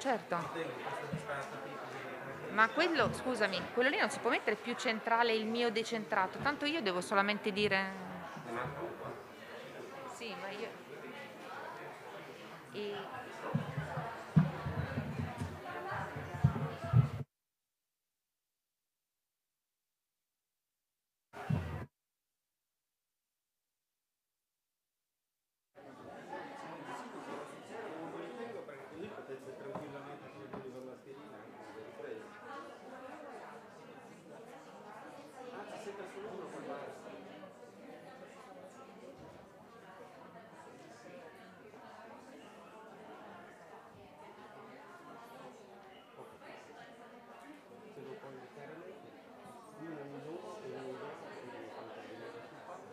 certo. Tengo questa distanza qui così. Ma quello, scusami, quello lì non si può mettere più centrale il mio decentrato, tanto io devo solamente dire... Non ha colpa. Sì, ma io... E... Non li tengo perché così potete tranquillamente scegliere la mascherina anche se ripresa. Ah, ci siete solo uno poi basta. Se lo puoi indicare lei, uno in uno e uno in uno e quindi quanto viene da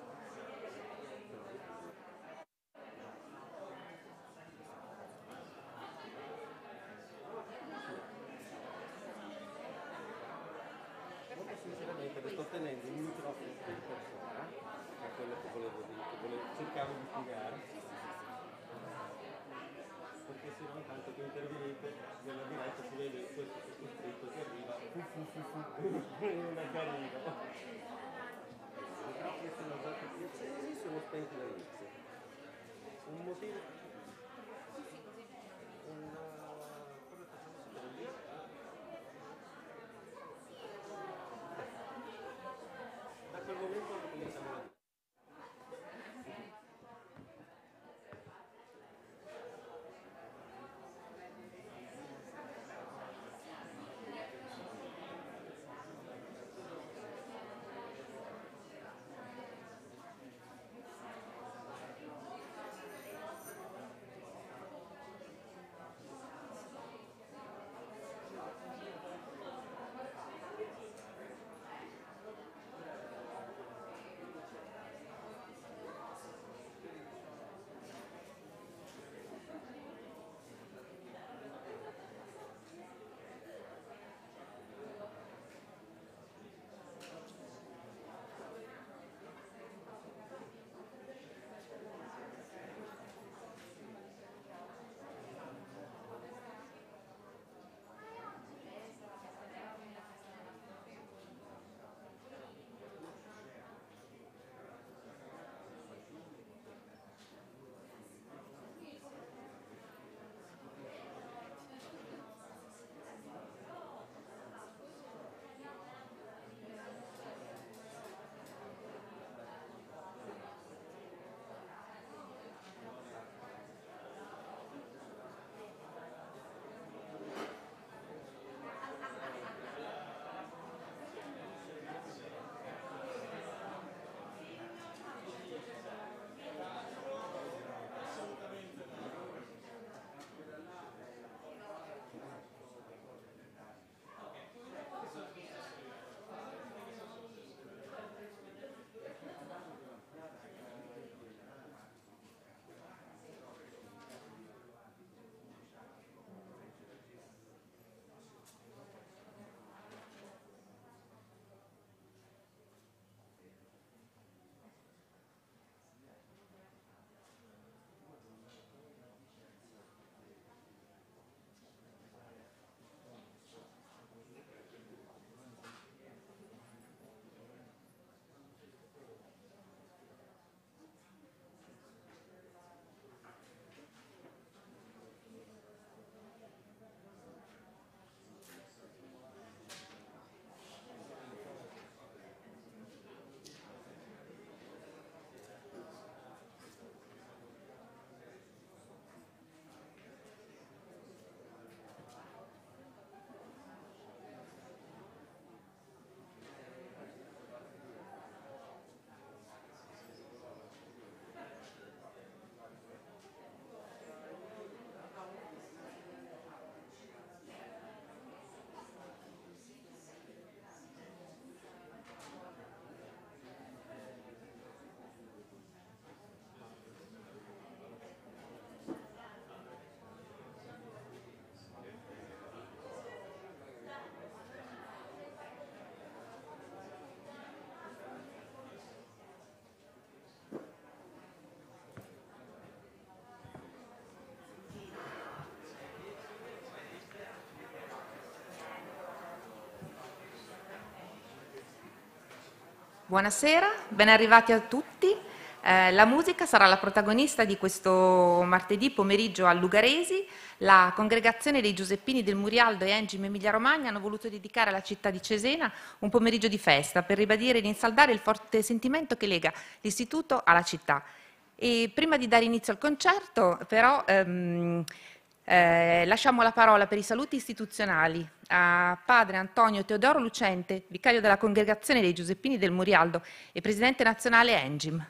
molto sinceramente le sto tenendo il microfono per persona, è quello che volevo dire, che cercavo di spiegare, perché se no intanto che intervenite nella diretta si vede questo sottoscritto che arriva, una carina. I microfoni sono già tutti accesi, sono spenti dall'inizio. Un motivo, cosa facciamo sapere lì? Da quel momento cominciamo la diretta. Buonasera, ben arrivati a tutti. La musica sarà la protagonista di questo martedì pomeriggio a Lugaresi. La congregazione dei Giuseppini del Murialdo e Engim Emilia Romagna hanno voluto dedicare alla città di Cesena un pomeriggio di festa per ribadire ed insaldare il forte sentimento che lega l'istituto alla città. E prima di dare inizio al concerto, però, lasciamo la parola per i saluti istituzionali a padre Antonio Teodoro Lucente, vicario della congregazione dei Giuseppini del Murialdo e presidente nazionale Engim.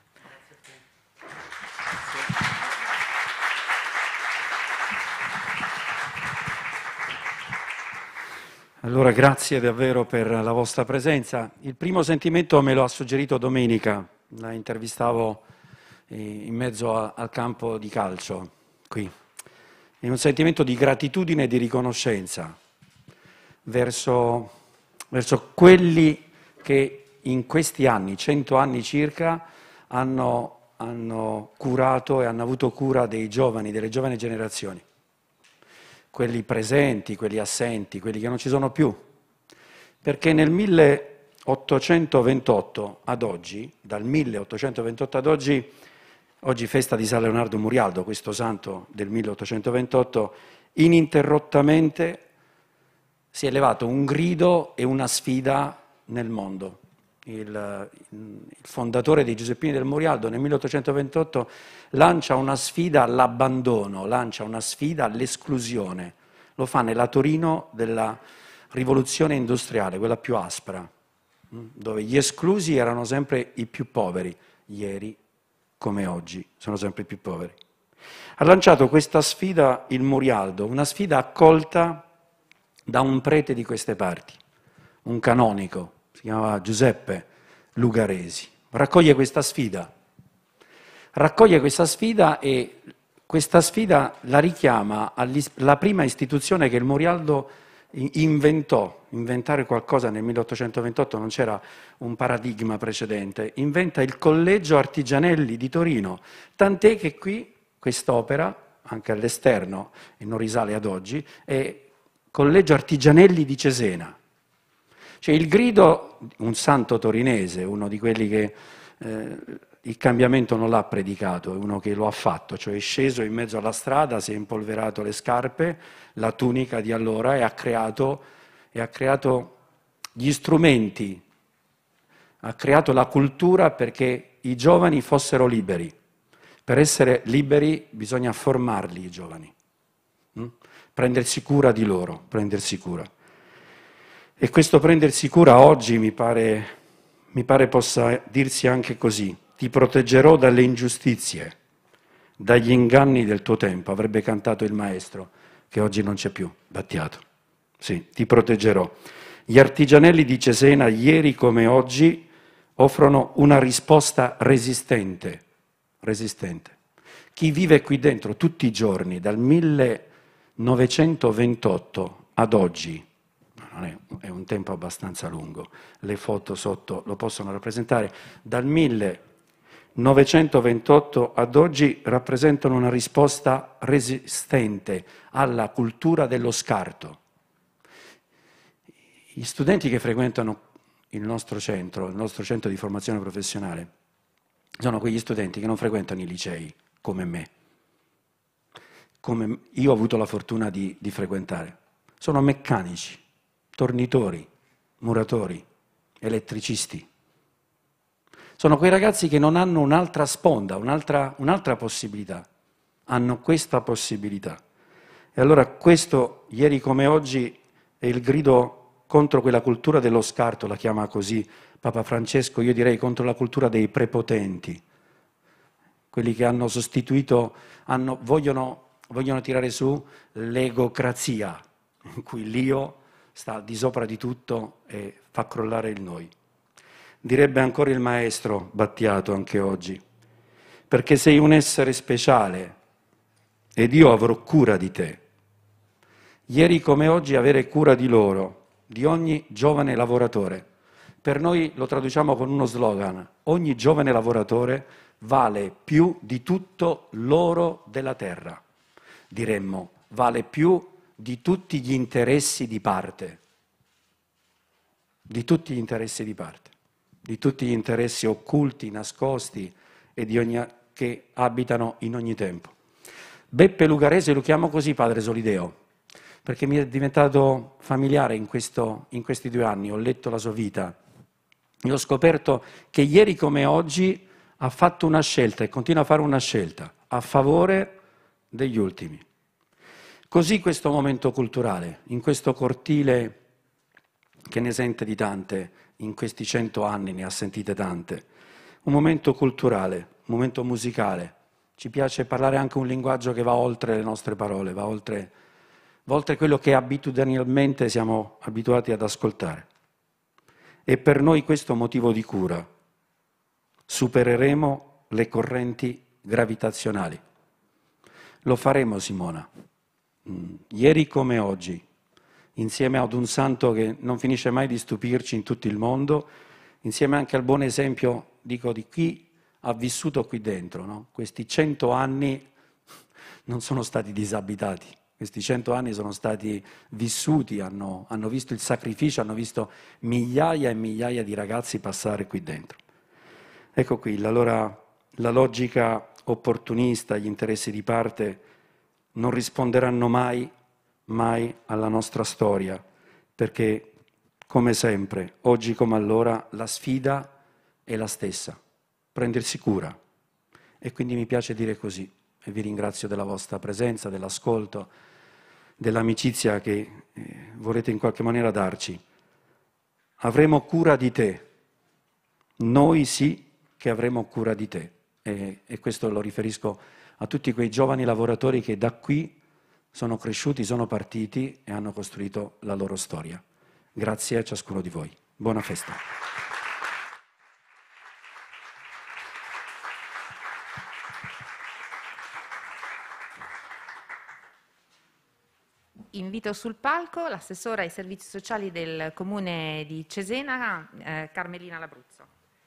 Allora, grazie davvero per la vostra presenza. Il primo sentimento me lo ha suggerito domenica, la intervistavo in mezzo al campo di calcio, qui. È un sentimento di gratitudine e di riconoscenza verso quelli che in questi anni, 100 anni circa, hanno curato e hanno avuto cura dei giovani, delle giovani generazioni. Quelli presenti, quelli assenti, quelli che non ci sono più. Perché nel 1828 ad oggi, dal 1828 ad oggi festa di San Leonardo Murialdo, questo santo del 1828, ininterrottamente si è levato un grido e una sfida nel mondo. Il fondatore dei Giuseppini del Murialdo nel 1828 lancia una sfida all'abbandono, lancia una sfida all'esclusione. Lo fa nella Torino della rivoluzione industriale, quella più aspra, dove gli esclusi erano sempre i più poveri, ieri come oggi sono sempre i più poveri. Ha lanciato questa sfida il Murialdo, una sfida accolta da un prete di queste parti, un canonico, si chiamava Giuseppe Lugaresi. Raccoglie questa sfida e questa sfida la richiama alla prima istituzione che il Murialdo inventare qualcosa nel 1828, non c'era un paradigma precedente, inventa il Collegio Artigianelli di Torino, tant'è che qui quest'opera, anche all'esterno, e non risale ad oggi, è Collegio Artigianelli di Cesena. Cioè il grido, un santo torinese, uno di quelli che il cambiamento non l'ha predicato, è uno che lo ha fatto, cioè è sceso in mezzo alla strada, si è impolverato le scarpe, la tunica di allora e ha creato gli strumenti, ha creato la cultura perché i giovani fossero liberi. Per essere liberi bisogna formarli i giovani, prendersi cura di loro, prendersi cura. E questo prendersi cura oggi mi pare possa dirsi anche così: ti proteggerò dalle ingiustizie, dagli inganni del tuo tempo, avrebbe cantato il maestro, che oggi non c'è più, Battiato. Sì, ti proteggerò. Gli artigianelli di Cesena, ieri come oggi, offrono una risposta resistente. Chi vive qui dentro tutti i giorni, dal 1928 ad oggi, è un tempo abbastanza lungo, le foto sotto lo possono rappresentare, dal 1928 ad oggi rappresentano una risposta resistente alla cultura dello scarto. Gli studenti che frequentano il nostro centro di formazione professionale, sono quegli studenti che non frequentano i licei, come me, come io ho avuto la fortuna di frequentare. Sono meccanici, tornitori, muratori, elettricisti. Sono quei ragazzi che non hanno un'altra sponda, un'altra possibilità. Hanno questa possibilità. E allora questo, ieri come oggi, è il grido contro quella cultura dello scarto, la chiama così Papa Francesco, io direi contro la cultura dei prepotenti, quelli che hanno sostituito, vogliono tirare su l'egocrazia, in cui l'io sta di sopra di tutto e fa crollare il noi. Direbbe ancora il maestro Battiato anche oggi, perché sei un essere speciale ed io avrò cura di te. Ieri come oggi avere cura di loro, di ogni giovane lavoratore. Per noi lo traduciamo con uno slogan: ogni giovane lavoratore vale più di tutto l'oro della terra. Diremmo, vale più di tutti gli interessi di parte. Di tutti gli interessi di parte. di tutti gli interessi occulti, nascosti e che abitano in ogni tempo. Beppe Lugarese lo chiamo così Padre Solideo, perché mi è diventato familiare in questi 2 anni, ho letto la sua vita e ho scoperto che ieri come oggi ha fatto una scelta e continua a fare una scelta a favore degli ultimi. Così questo momento culturale, in questo cortile che ne sente di tante, in questi 100 anni ne ha sentite tante, un momento culturale, un momento musicale. Ci piace parlare anche un linguaggio che va oltre le nostre parole, va oltre quello che abitudinalmente siamo abituati ad ascoltare. E per noi questo è un motivo di cura. Supereremo le correnti gravitazionali. Lo faremo, Simona. Ieri come oggi, insieme ad un santo che non finisce mai di stupirci in tutto il mondo, insieme anche al buon esempio, dico, di chi ha vissuto qui dentro, no? Questi 100 anni non sono stati disabitati, questi 100 anni sono stati vissuti, hanno visto il sacrificio, hanno visto migliaia e migliaia di ragazzi passare qui dentro. Ecco qui, allora la logica opportunista, gli interessi di parte non risponderanno mai alla nostra storia, perché come sempre, oggi come allora, la sfida è la stessa, prendersi cura. E quindi mi piace dire così, e vi ringrazio della vostra presenza, dell'ascolto, dell'amicizia che volete in qualche maniera darci. Avremo cura di te, noi sì che avremo cura di te, e questo lo riferisco a tutti quei giovani lavoratori che da qui sono cresciuti, sono partiti e hanno costruito la loro storia. Grazie a ciascuno di voi. Buona festa. Invito sul palco l'assessora ai servizi sociali del Comune di Cesena, Carmelina Labruzzo.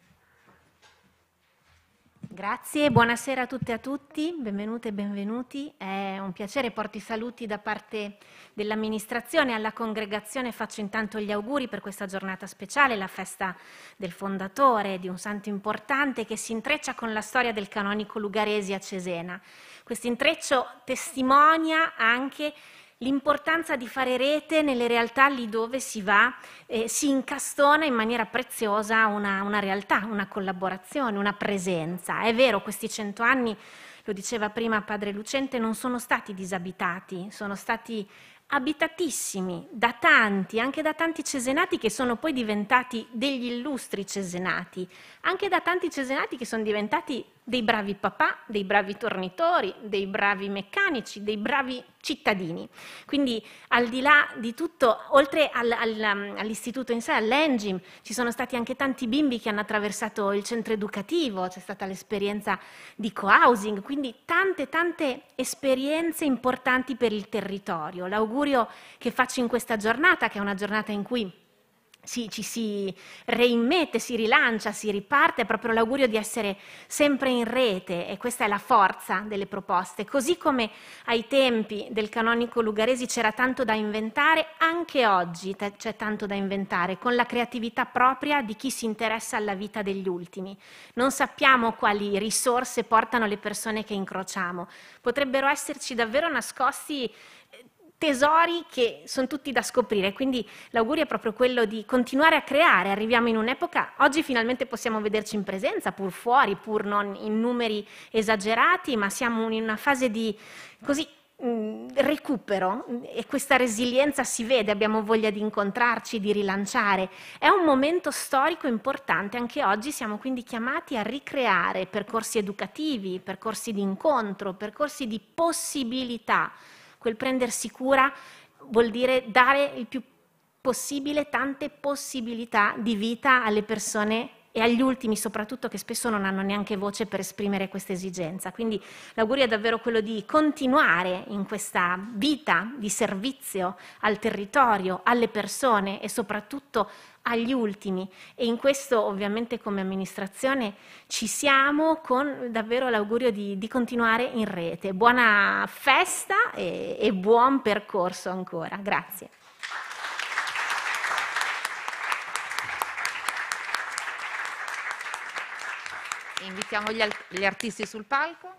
Grazie, buonasera a tutte e a tutti, benvenute e benvenuti. È un piacere, porto i saluti da parte dell'amministrazione alla congregazione. Faccio intanto gli auguri per questa giornata speciale, la festa del fondatore, di un santo importante che si intreccia con la storia del canonico Lugaresi a Cesena. Questo intreccio testimonia anche l'importanza di fare rete nelle realtà lì dove si va, si incastona in maniera preziosa una realtà, una collaborazione, una presenza. È vero, questi 100 anni, lo diceva prima Padre Lucente, non sono stati disabitati, sono stati abitatissimi da tanti, anche da tanti cesenati che sono poi diventati degli illustri cesenati, anche da tanti cesenati che sono diventati dei bravi papà, dei bravi tornitori, dei bravi meccanici, dei bravi cittadini. Quindi al di là di tutto, oltre all'istituto in sé, all'Engim, ci sono stati anche tanti bimbi che hanno attraversato il centro educativo, c'è stata l'esperienza di co-housing, quindi tante esperienze importanti per il territorio. L'augurio che faccio in questa giornata, che è una giornata in cui ci si reimmette, si rilancia, si riparte, è proprio l'augurio di essere sempre in rete, e questa è la forza delle proposte. Così come ai tempi del canonico Lugaresi c'era tanto da inventare, anche oggi c'è tanto da inventare, con la creatività propria di chi si interessa alla vita degli ultimi. Non sappiamo quali risorse portano le persone che incrociamo, potrebbero esserci davvero nascosti tesori che sono tutti da scoprire, quindi l'augurio è proprio quello di continuare a creare. Arriviamo in un'epoca, oggi finalmente possiamo vederci in presenza, pur fuori, pur non in numeri esagerati, ma siamo in una fase di recupero, e questa resilienza si vede, abbiamo voglia di incontrarci, di rilanciare. È un momento storico importante, anche oggi siamo quindi chiamati a ricreare percorsi educativi, percorsi di incontro, percorsi di possibilità. Quel prendersi cura vuol dire dare il più possibile tante possibilità di vita alle persone e agli ultimi soprattutto, che spesso non hanno neanche voce per esprimere questa esigenza. Quindi l'augurio è davvero quello di continuare in questa vita di servizio al territorio, alle persone e soprattutto agli ultimi, e in questo ovviamente come amministrazione ci siamo, con davvero l'augurio di continuare in rete. Buona festa e buon percorso ancora. Grazie. Invitiamo gli artisti sul palco.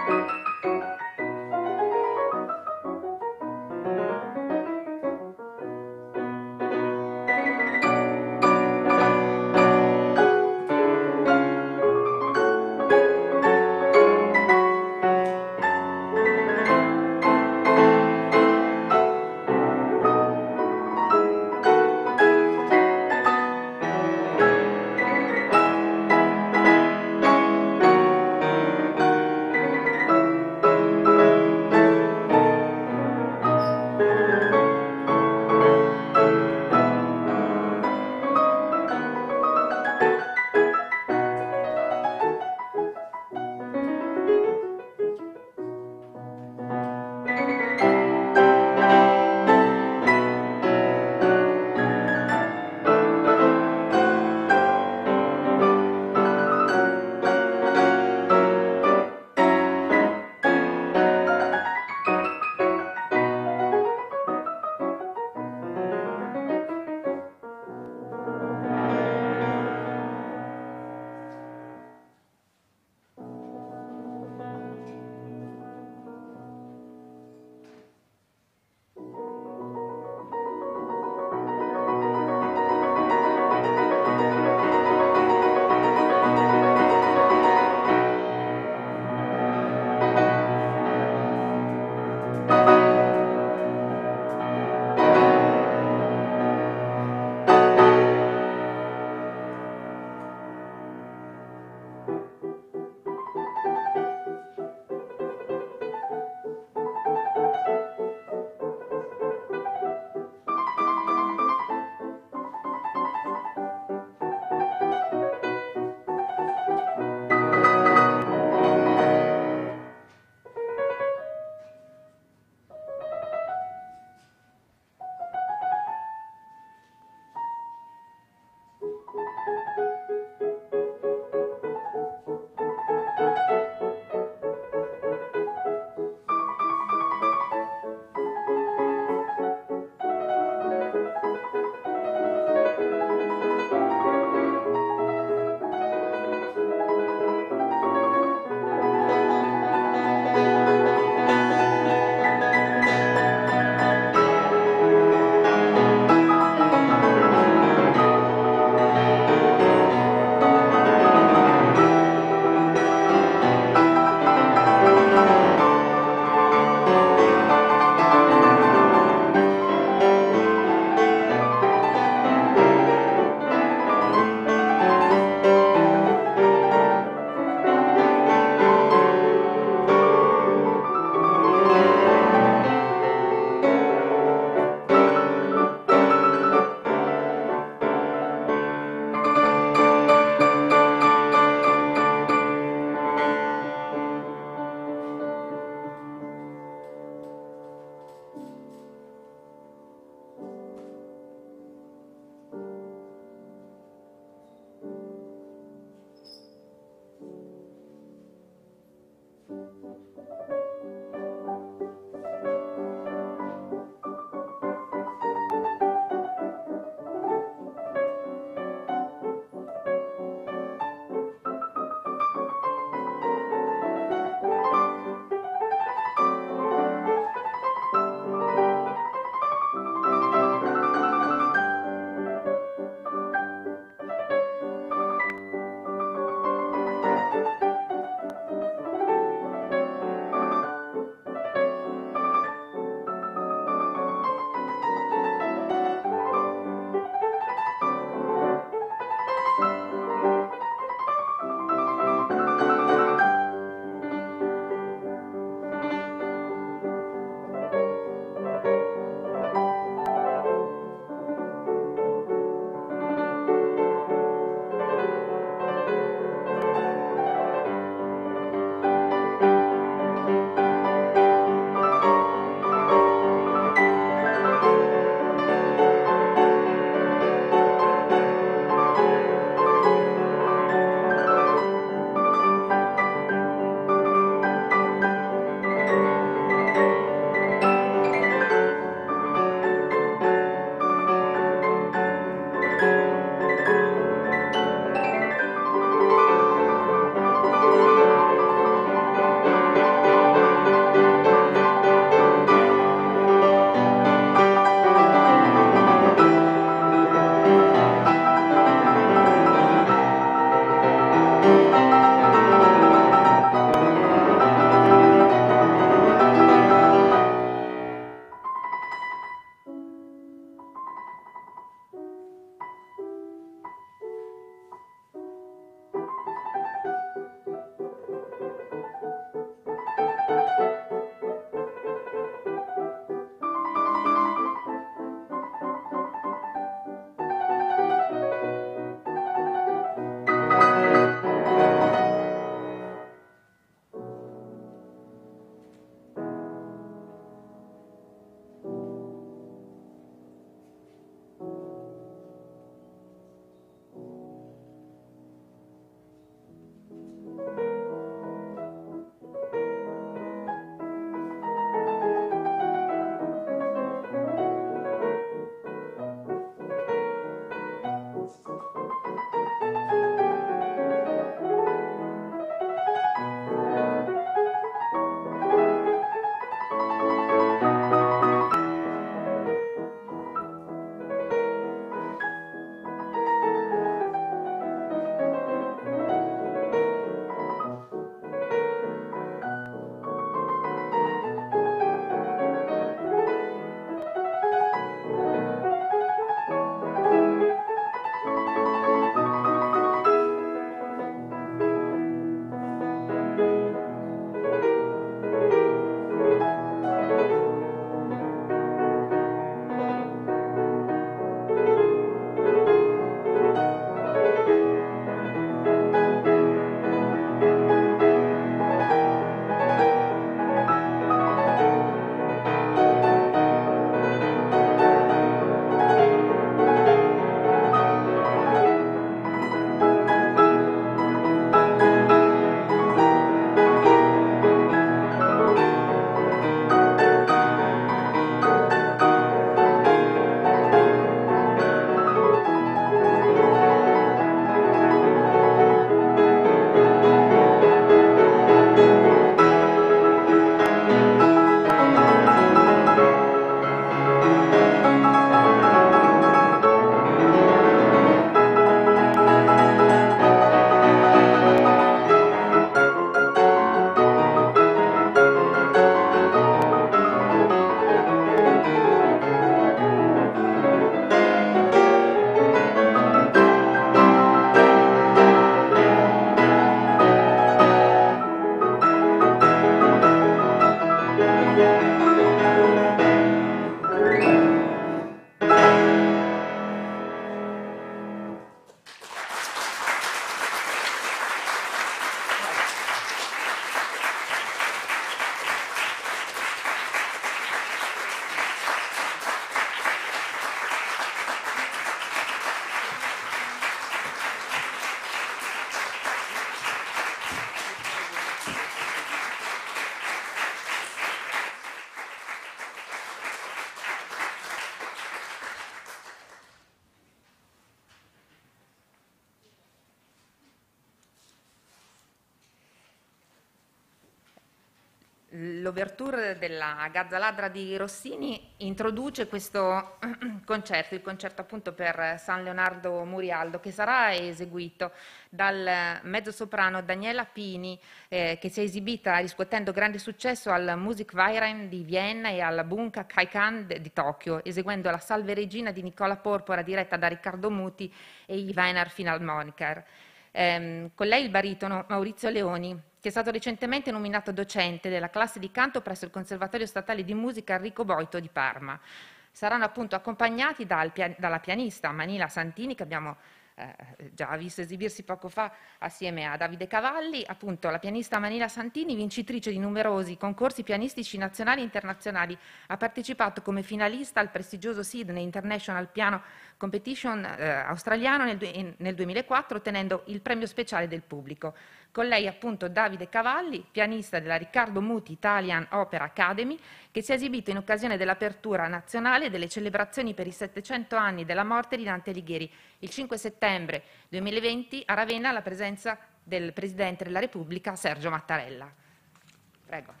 L'ouverture della Gazza Ladra di Rossini introduce questo concerto, il concerto appunto per San Leonardo Murialdo, che sarà eseguito dal mezzosoprano Daniela Pini, che si è esibita riscuotendo grande successo al Musikverein di Vienna e al Bunka Kaikan di Tokyo, eseguendo la Salve Regina di Nicola Porpora diretta da Riccardo Muti e i Wiener Philharmoniker. Con lei il baritono Maurizio Leoni, che è stato recentemente nominato docente della classe di canto presso il Conservatorio Statale di Musica Enrico Boito di Parma. Saranno appunto accompagnati dalla pianista Manila Santini, che abbiamo già visto esibirsi poco fa assieme a Davide Cavalli, appunto la pianista Manila Santini, vincitrice di numerosi concorsi pianistici nazionali e internazionali, ha partecipato come finalista al prestigioso Sydney International Piano Competition australiano nel 2004, ottenendo il premio speciale del pubblico. Con lei appunto Davide Cavalli, pianista della Riccardo Muti Italian Opera Academy, che si è esibito in occasione dell'apertura nazionale delle celebrazioni per i 700 anni della morte di Dante Alighieri, il 5 settembre 2020 a Ravenna, alla presenza del Presidente della Repubblica Sergio Mattarella. Prego.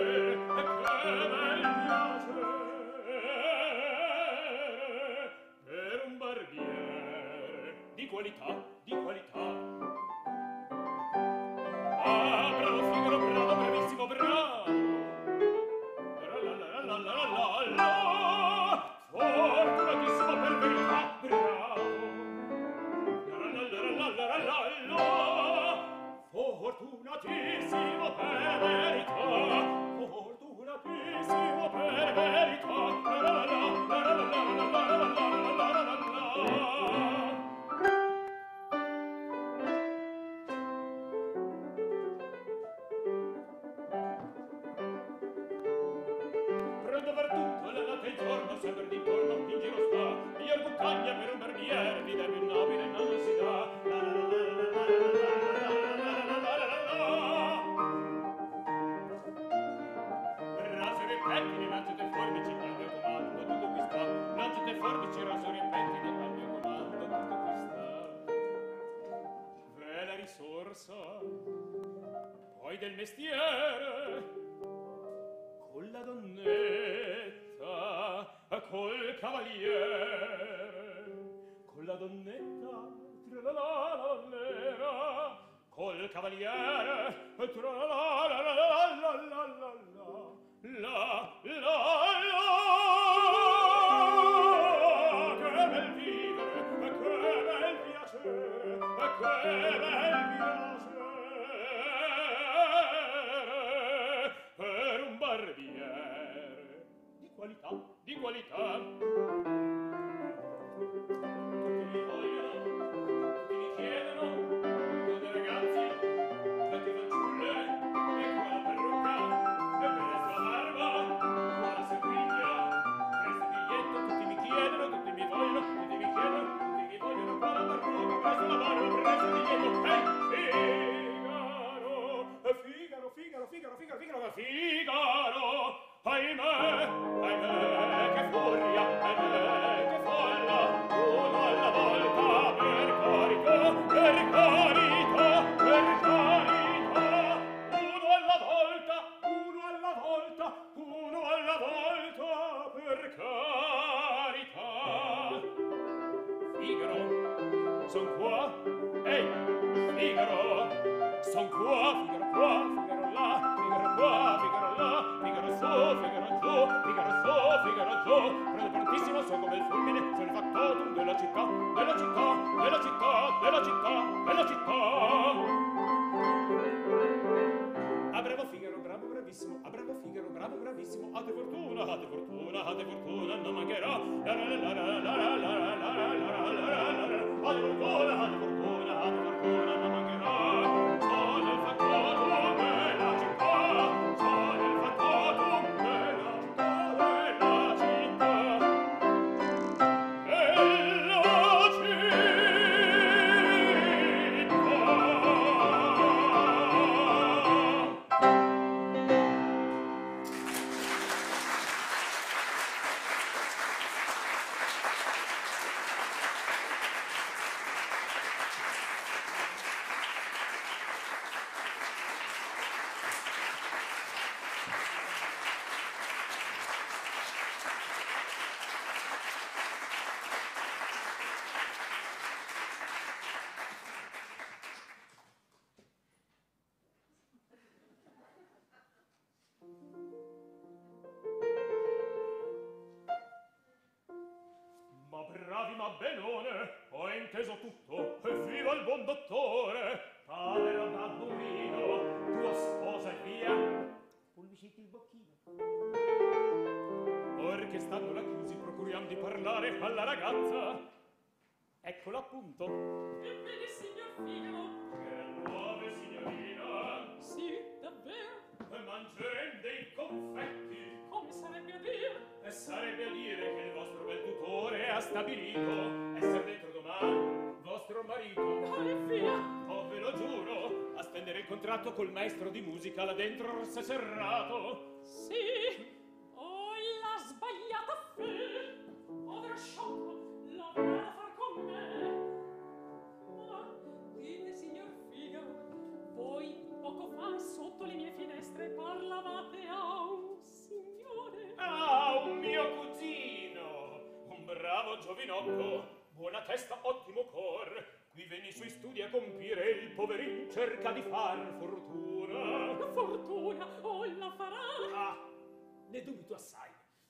per un barbiere di qualità, di qualità. Ah, bravo Figaro, bravo, bravissimo, bravo. Fortunatissimo per verità, bravo. Fortunatissimo per verità, fortunatissimo per prendo per tutto la notte e il giorno, sempre d'intorno in giro sta, miglior cuccagna per un barbiere, di più nobile non si dà. Rasero e pettini, lancete forbici al mio comando, tutto qui sta. Lancete forbici, rasero e pettini al mio comando, tutto qui sta. V'è la risorsa, poi del mestiere, con la donnetta, col cavaliere, con la donnetta, tra-la-la-la, col cavaliere, tra-la-la-la-la-la-la-la-la, che bel vivere, che bel piacere, che bel piacere, per un barbiere di qualità, di qualità. Tutti mi vogliono, tutti mi chiedono, donne e ragazzi, vecchie fanciulle, ecco la parrucca, e presto la barba, qua la serviglia, presto il biglietto, tutti mi chiedono, tutti mi vogliono, tutti mi chiedono, tutti mi vogliono, qua la parrucca, presto la barba, presto il biglietto, Figaro, Figaro, Figaro, Figaro, Figaro, Figaro, ahimè, ahimè, che furia, ahimè, che folla, uno alla volta, per carità, per carità, per carità, uno alla volta, uno alla volta, uno alla volta, per carità. Figaro, son qua, ehi, Figaro, son qua, Figaro qua, Figaro là, Figaro qua, Figaro là, Figaro su, Figaro giù, Figaro su, Figaro giù, prendo prontissimo, son come il fulmine, sono il factotum della città, della città, della città, della città, della città. A bravo Figaro, bravo bravissimo, a bravo Figaro, bravo bravissimo, a te fortuna, a te fortuna, a te fortuna, non mancherà, la la la la la la la la la la la la la la, a te fortuna, a te fortuna, a te fortuna, non mancherà. Sono il factotum della città, sono il factotum della città, della Ma bravi, ma benone, ho inteso tutto, e viva il buon dottore! Povero babbuino, tua sposa è via, pulvisciti il bocchino. Or che stanno là chiusi, procuriam di parlare alla ragazza. Eccola appunto. Ebbene, signor Figaro. Che nuove, signorina? Sì, davvero. Mangerem dei confetti. Come sarebbe a dire? E sarebbe a dire che il vostro bel tutore ha stabilito esser dentro domani vostro marito. Come via? Oh, ve lo giuro, a stendere il contratto col maestro di musica là dentro s'è serrato. Sì. Oh, la sbagliata fe. Povero sciocco, l'avrà da far con me. Ma dite, signor Figaro, voi poco fa sotto le mie finestre parlavate a bravo giovinotto, buona testa, ottimo cor. Qui veni i suoi studi a compire, il poverin cerca di far fortuna. La fortuna o la farà? Ah, ne dubito assai.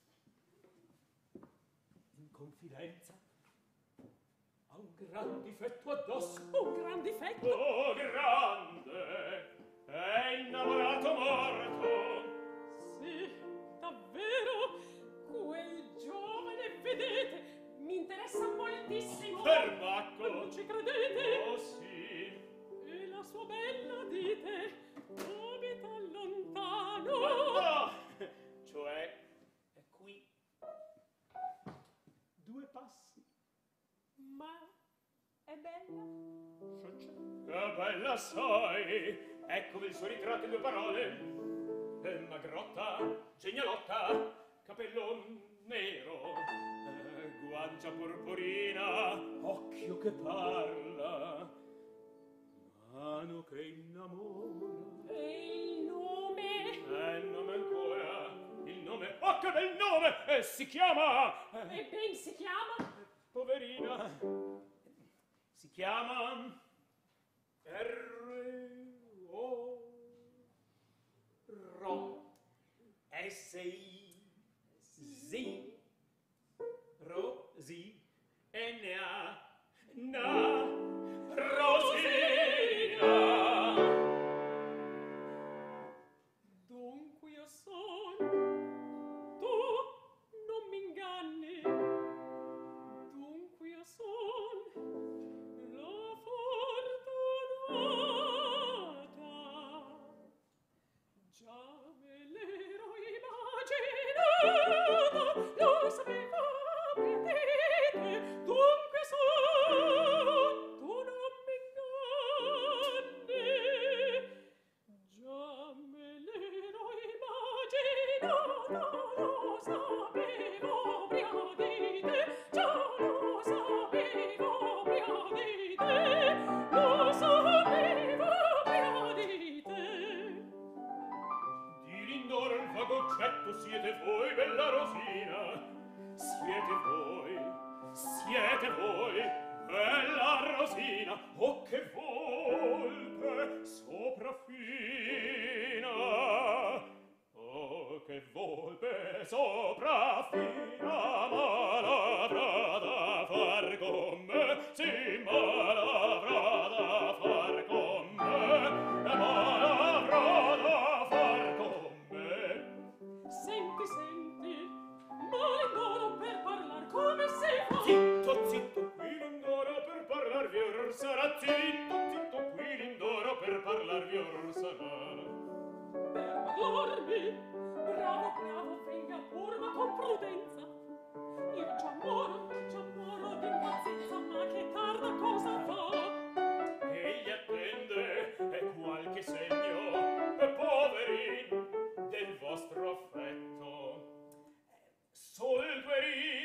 In confidenza, ha un gran difetto addosso. Un gran difetto? Oh, grande! È innamorato morto. Sì, davvero? Quel giovane, vedete, mi interessa moltissimo. Perbacco! Non ci credete? Oh, sì. E la sua bella, dite, abita lontano. No! Cioè, è qui. 2 passi. Ma è bella? Che bella sei! Eccomi il suo ritratto in 2 parole. È magrotta, genialotta, capello nero, guancia purpurina, occhio che parla, mano che innamora. E il nome? Il nome ancora, il nome, oh che bel nome! Si chiama... E ben si chiama? Poverina, si chiama... R-O... Ro... S-I... Rosi... N-A... Na... Rosina! Dunque io son, tu non m'inganni. Dunque io son la fortunata. Già me l'ero immaginata, lo sapevo, vedete. Dunque son, tu non m'inganni. Già me l'ero immaginata, lo sapevo, prima di te. Già lo sapevo, prima di te. Lo sapevo, prima di te. Di lindoro il vago oggetto siete voi, bella Rosina. Siete voi, bella Rosina. Oh, che volpe sopraffina. Oh, che volpe sopraffina. Ma l'avrà da far con me. Sì, ma l'avrà da far con me. Ma l'avrà da far con me. Senti, senti, ma l'ingoro per parlar come si fa? Zitto, zitto, qui l'indoro per parlarvi or sarà. Zitto, zitto, qui l'indoro per parlarvi or sarà. Per parlarmi, bravo, venga pur, ma con prudenza. Io già moro d'impazienza, ma che tarda cosa fa? Egli attende qualche segno, poveri, del vostro affetto. Sol 2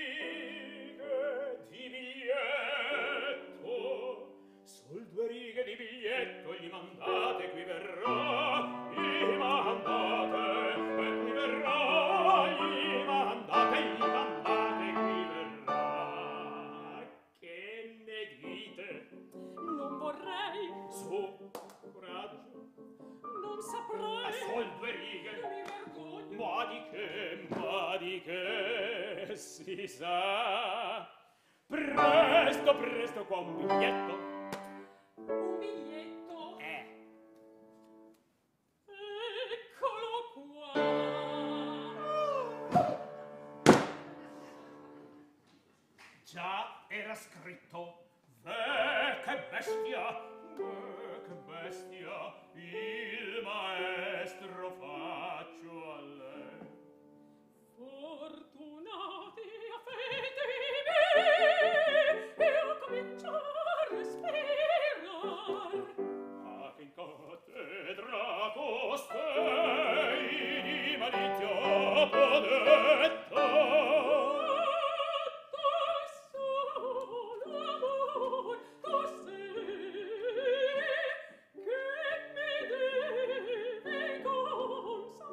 righe di biglietto, sol 2 righe di biglietto, gli mandate, qui verrà, gli mandate, qui verrà, gli mandate, qui verrà. Che ne dite? Non vorrei, Su, coraggio, non saprei. sol 2 righe. Mi vergogno. Ma di che, si sa. Presto, presto, qua un biglietto. Un biglietto? Eccolo qua. Già era scritto. Che bestia, il maestro faccio a lei. Fortunati a fede miei, io comincio a respirare. Ah, che in cattedra costei di malizia podetta.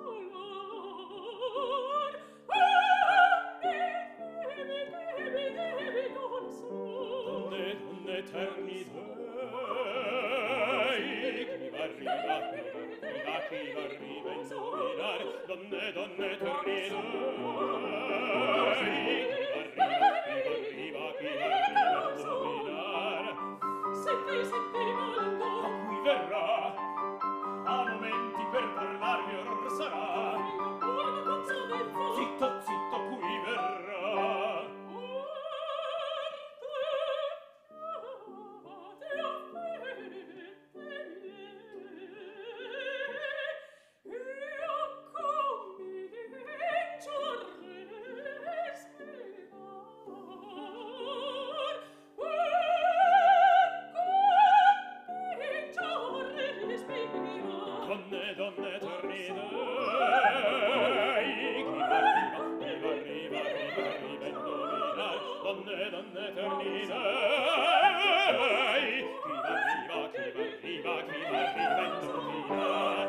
Che mi devi arriva a indovinare, donne, donne terrine. Chi arriva a indovinare. Senti, mando. A cui verrà, a momenti per parlarmi or sarà. Zitto, zitto, qui verrà. Donne, donne, tornine. Chi va arriva, indovinare. Donne, donne, tornine. Chi va arriva, indovinare.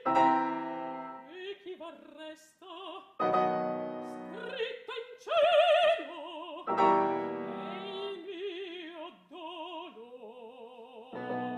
E chi vorresta scritto in cielo è il mio dolor.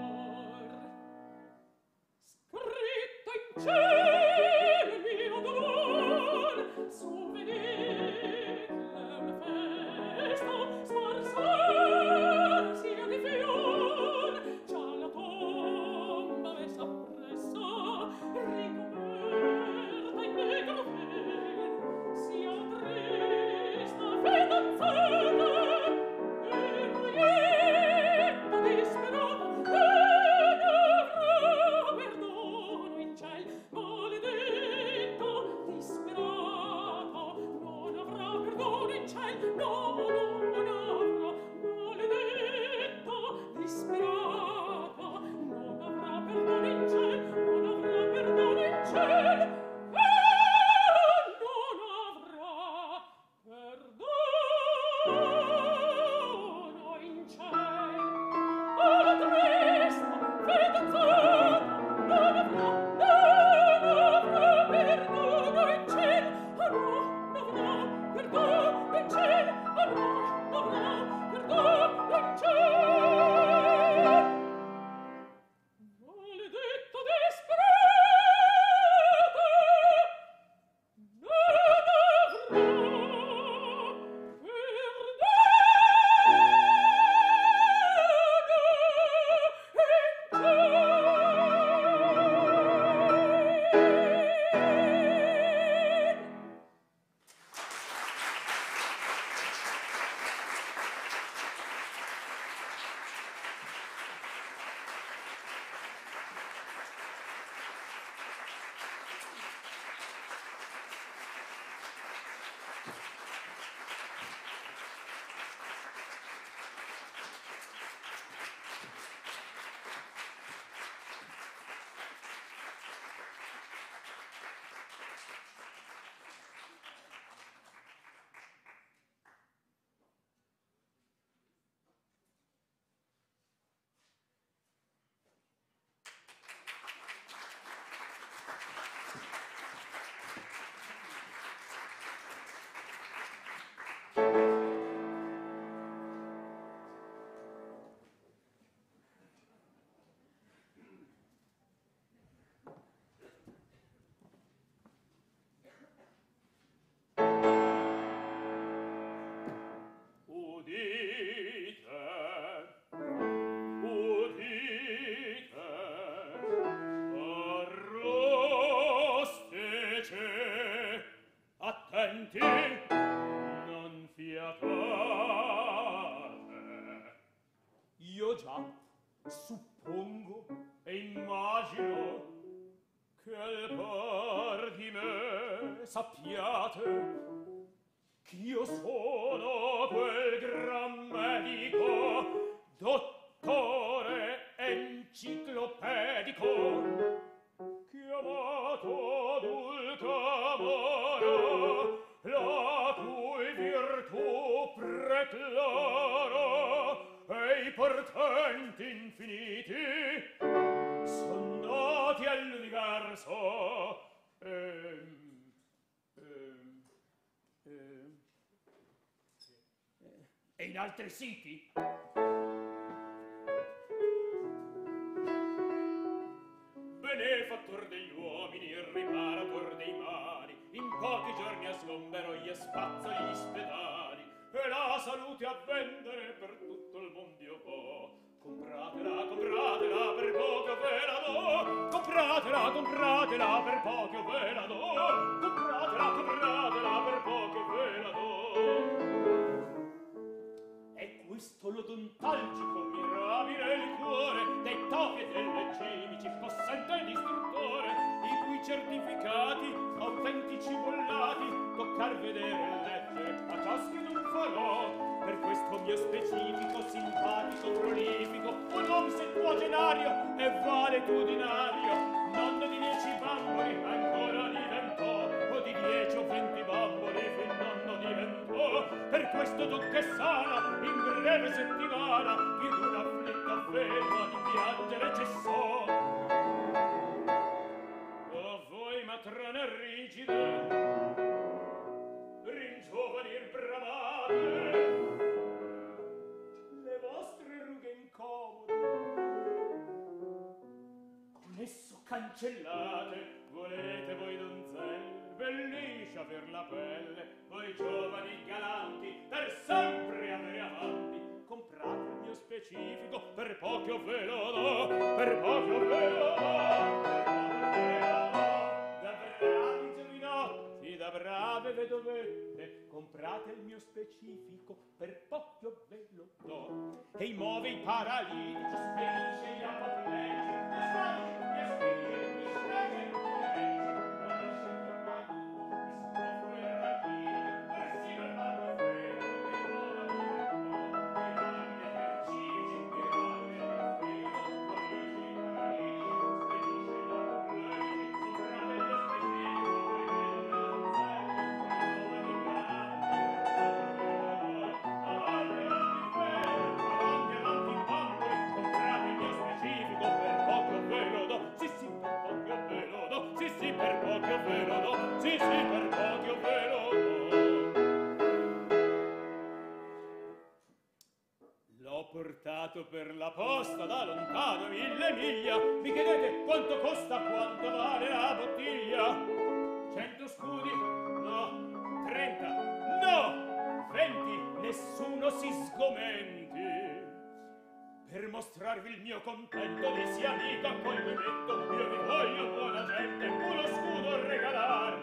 Scritto in cielo il mio dolor, su venite una festa, sparsarsi di fior, già la tomba messa appresso, ricoperta in negro velo, sia trista fidanzata e noietta disperata, e avrà perdono in ciel, maledetto disperata, non avrà perdono in ciel, no, non avrà, maledetto disperata, non avrà perdono in ciel, non avrà perdono in ciel, non avrà perdono in ciel. La trista fidanzata non avrà perdono in ciel, non avrà perdono in ciel, non avrà perdono in ciel. Maledetto disperata non io già suppongo e immagino che al par di me sappiate ch'io sono quel gran medico, dottore enciclopedico, chiamato Dulcamara, la cui virtù preclara e i portenti infiniti son noti all'universo e in altri siti. Benefattor degli uomini, riparator dei mali, in pochi giorni a sgombero gli spazza gli spedali e la salute a vendere per tutto il mondo io po'. Compratela, compratela, per poco ve la do. Compratela, compratela, per poco ve la do. Compratela, compratela, per poco ve la do. E questo l'odontalgico mirabile liquore dei topi e delle cimici possente e distruttore, i cui certificati autentici bollati toccar vedere e leggere a ciaschedun farò. Per questo mio specifico, simpatico, prolifico, un om settuagenario e valetudinario, non di 10 bamboli ancora diventò, o di 10 o 20 bamboli fin nonno diventò. Per questo duchessana in breve settimana più d'una afflitta fema di piangere cessò. grana rigida, ringiovanir bramate, le vostre rughe incomode, con esso cancellate. Volete voi donzelle, belliscia per la pelle, voi giovani galanti, per sempre avere avanti. Comprate il mio specifico, per poco ve lo do, per poco ve lo do, per poco ve lo do. Da bravi giovinotti, da brave vedovette, comprate il mio specifico, per poco ve lo do. E i muove i paralitici, spedisce gli apoplegi, mi spedisce, mi spedisce, mi spedisce, mi portato per la posta da lontano 1000 miglia. Mi chiedete quanto costa, quanto vale la bottiglia? 100 scudi? No. 30? No. 20? Nessuno si sgomenti. Per mostrarvi il mio contento di sia amico accoglimento, io vi voglio, buona gente, uno scudo regalar.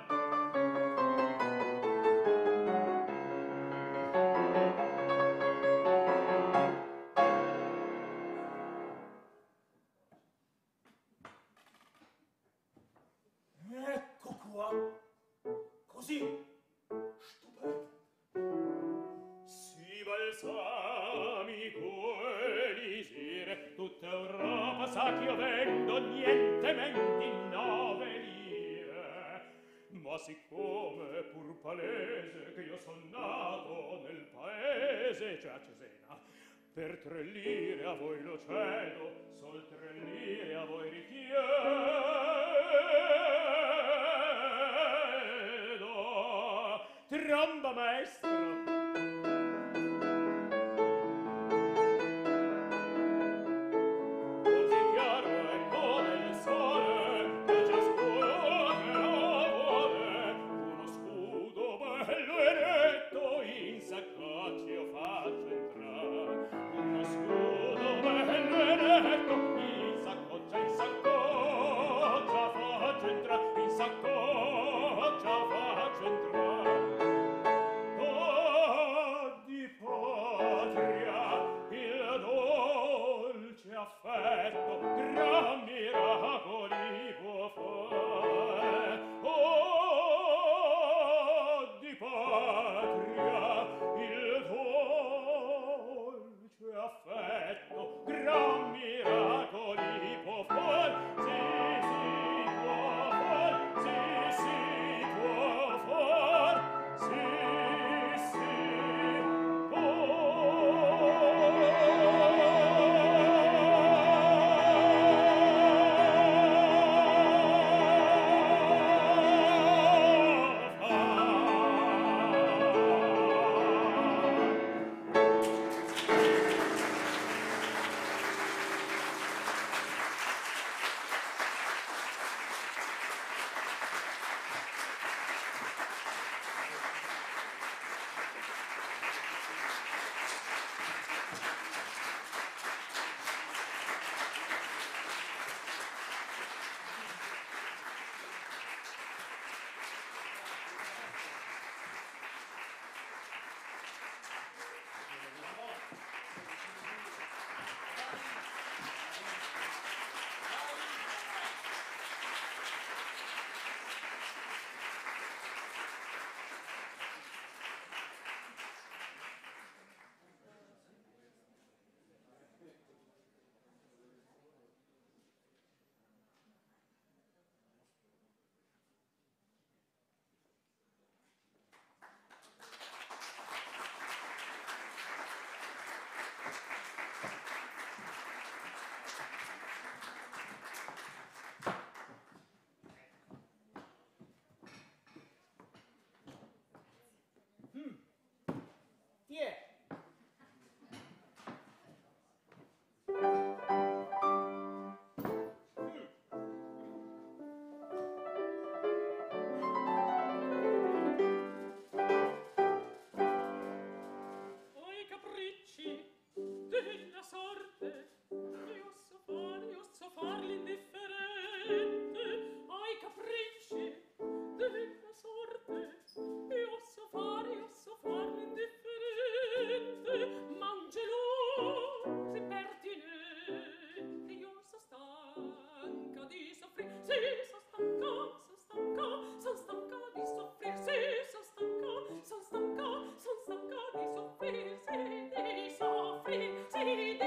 Così stupendo. Si balsamico elisire, tutta Europa sa che io vendo niente men di 9 lire. Ma siccome pur palese che io son nato nel paese, cioè a Cesena, per 3 lire a voi lo cedo, sol 3 lire a voi richiedo. Tromba maestro, così chiaro è come il sole, che ciascuno che lo vuole, uno scudo bello e netto in saccocci io faccio entrare, uno scudo bello e netto in saccoccia faccio entrare, in saccoccia faccio entrare. Oh,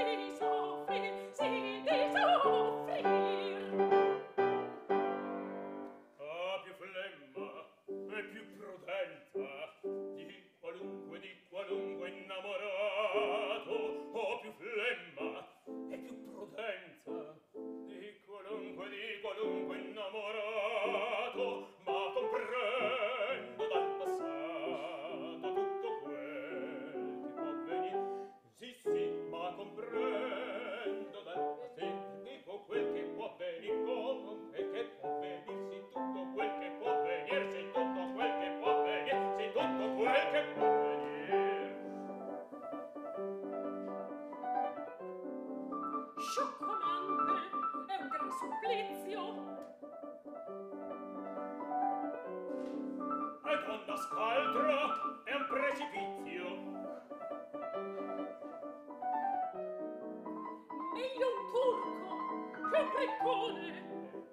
di soffrir, sì di soffrir. Ha più flemma e più prudenza di qualunque innamorato. Ha più flemma e più prudenza di qualunque innamorato. Ma comprendo dal passato tutto quel che può avvenire. Sì, sì, ma comprendo dal passato quel che può avvenire. Quel che può avvenirsi, tutto quel che può avvenirsi, tutto quel che può avvenirsi, tutto quel che può avvenire. Sciocconante, è un gran supplizio. E donna scaltra è un precipizio. Meglio un turco che un briccone.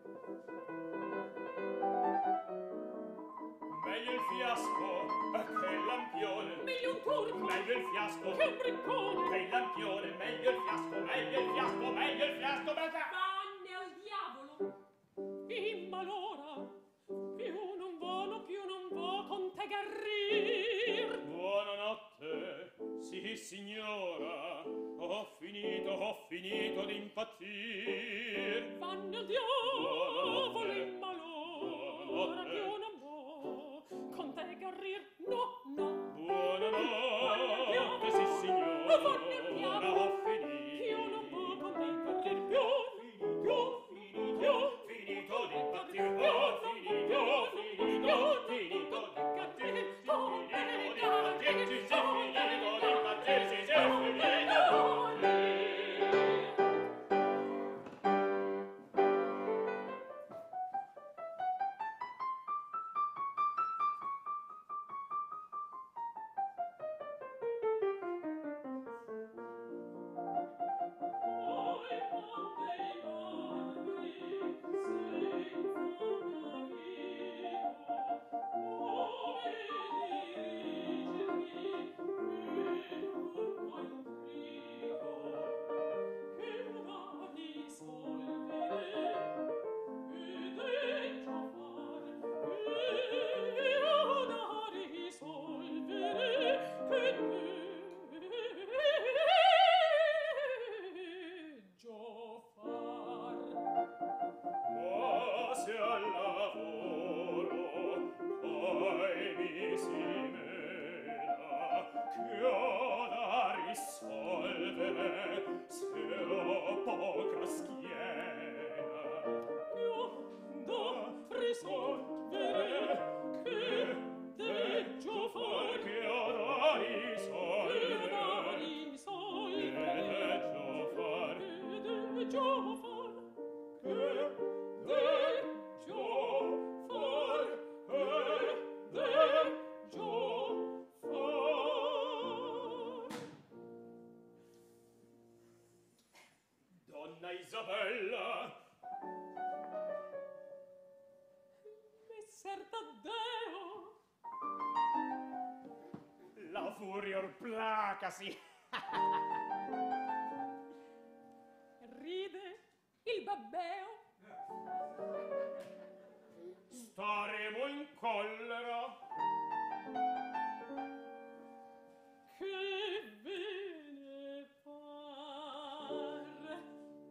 Meglio il fiasco che il lampione. Meglio un turco Meglio il fiasco che un briccone. che il lampione. Meglio il fiasco, meglio il fiasco, meglio il fiasco. Vanne al diavolo. In malora, più non va con te garrir. Buonanotte, sì signora, ho finito di impazzir. Vanne al diavolo Buonanotte. in malora, Buonanotte. più non va con te garrir. No, no. Buonanotte, sì signora, Vanne al diavolo. ho finito. Più non va con te garrir. Più Finito di impazzir. Ho finito di impazzir. Ma se al lavoro poi mi si mena che ho da risolvere se ho poca schiena. da risolvere che deggio far, che ho da che risolvere da che risolvere, deggio far che deggio far, che deggio far che deggio far. Donna Isabella, Messer Taddeo, la furia or placasi. ride il babbeo, Staremo in collera. che ve ne par.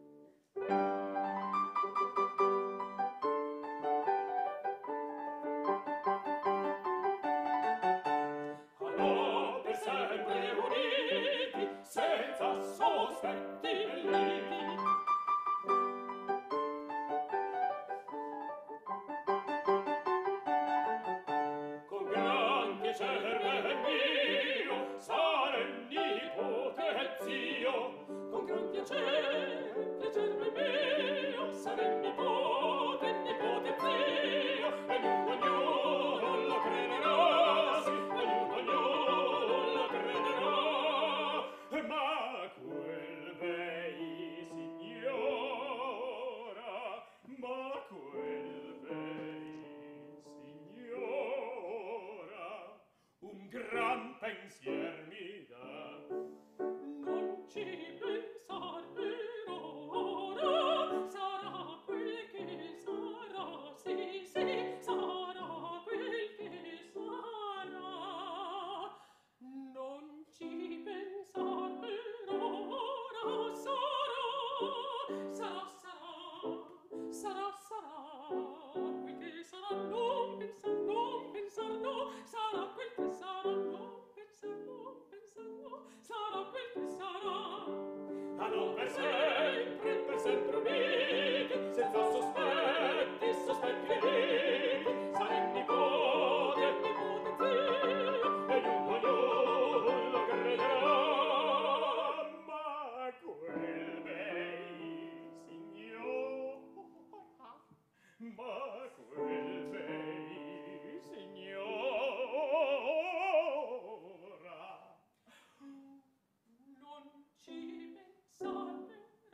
Allora per sempre uniti, senza sospetti e liti. Con gran piacere mio, sare nipote e zio. Con gran piacere, piacere mio, sarei nipote zio. E ognuno lo crederà, sì, ognuno lo crederà. Ma quel bei signora, ma quel bei signora, un gran pensier mi dà. Non ci pensa non per sempre uniti, senza sospetti, sarà il nipote zio, e ognuno lo crederà. Ma quel bei signora, Non ci pensate,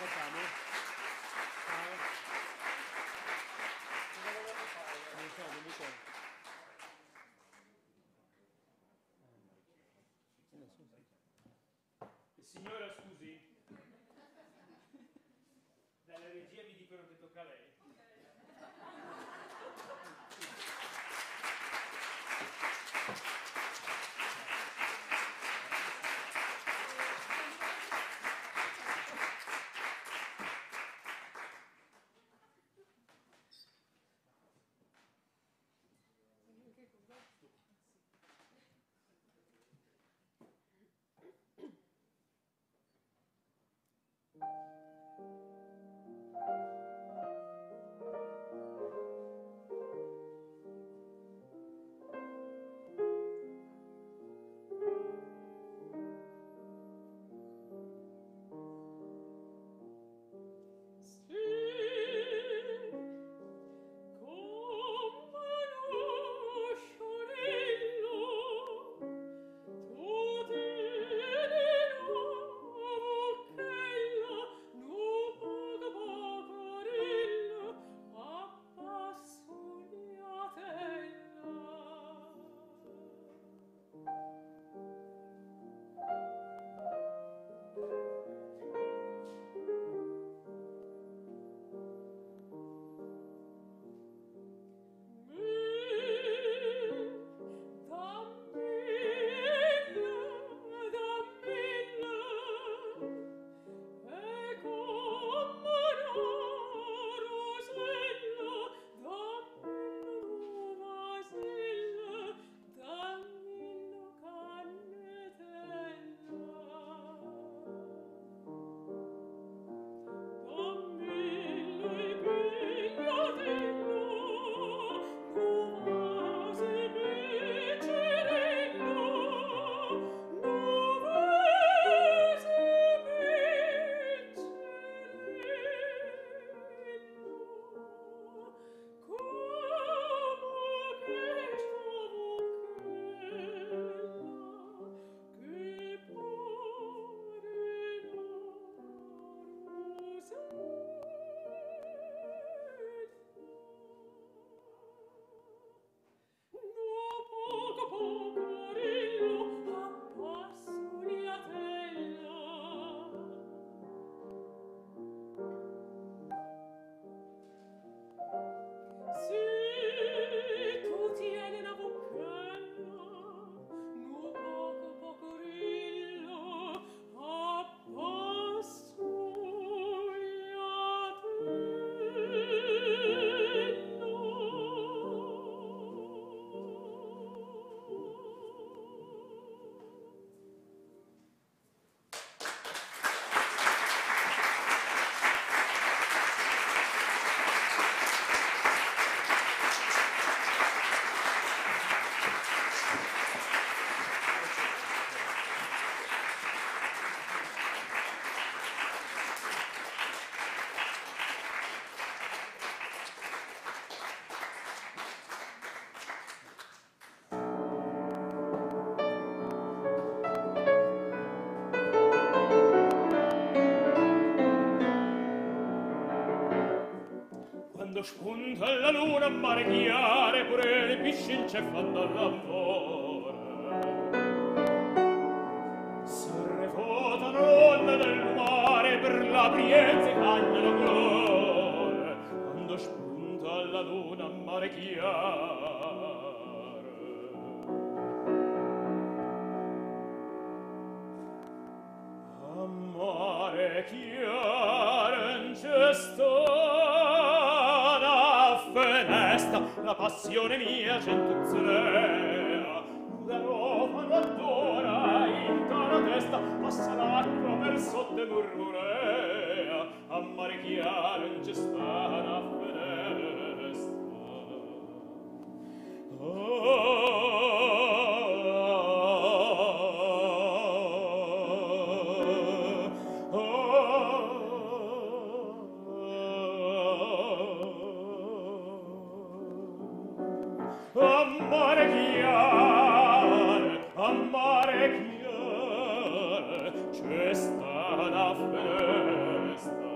facciamo? Non so. Signora, scusi. Dalla regia mi dicono che tocca a lei. Spunta la luna a mare chiare, pure le piscince fanno al lavoro. Se refotano l'onda del mare per la prienza e cagnano gloria. Quando spunta la luna a mare chiare. A mare chiare in gesto la passione mia centuzzrea garofano addora in la testa passa l'acqua per sotto e murmurea a mare chiaro in gestana finestra amare chiare, c'è sta la finestra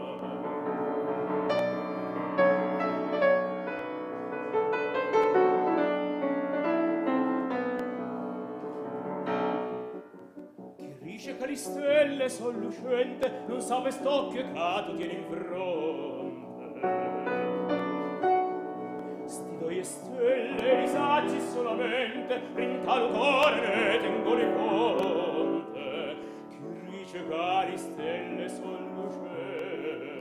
stelle son lucente, non sa quest'occhio e cato tiene in fronte. Sti due stelle risaggi solamente, rintalo cuore ne tengo in conte, che ricevali stelle son lucente.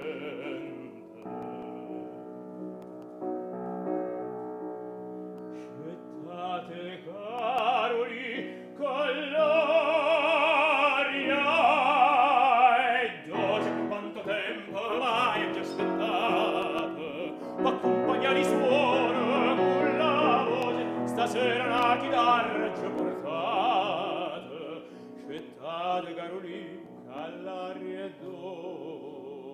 Scettate caroli, con l'aria e doce quanto tempo ormai è già aspettato, m'accompagnali suono con la voce, stasera una chitarra portato. Scettate caroli, all'aria è doce.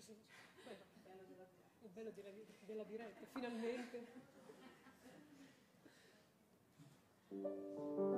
sì. Beh, il bello della diretta, finalmente.